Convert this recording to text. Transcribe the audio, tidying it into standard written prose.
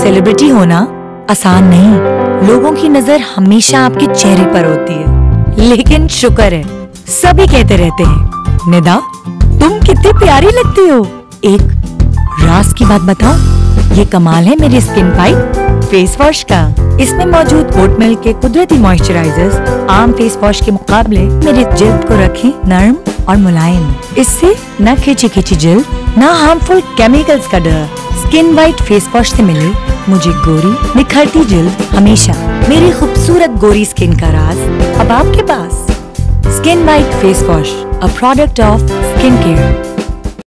Celebrity होना आसान नहीं। लोगों की नजर हमेशा आपके चेहरे पर होती है, लेकिन शुक्र है सभी कहते रहते हैं, निदा तुम कितनी प्यारी लगती हो। एक राज की बात बताऊं, ये कमाल है मेरी स्किन वाइट फेस वॉश का। इसमें मौजूद ओट मिल्क के कुदरती मॉइस्चराइजर्स आम फेस वॉश के मुकाबले मेरी जिल्द को रखें नर्म और मुलायम। इससे न खिंची जिल्द, न हार्मफुल केमिकल्स का डर। स्किन वाइट फेस वॉश से मिले मुझे गोरी निखरती जिल्द हमेशा। मेरी खूबसूरत गोरी स्किन का राज अब आपके पास। Skin white face wash, a product of skin care.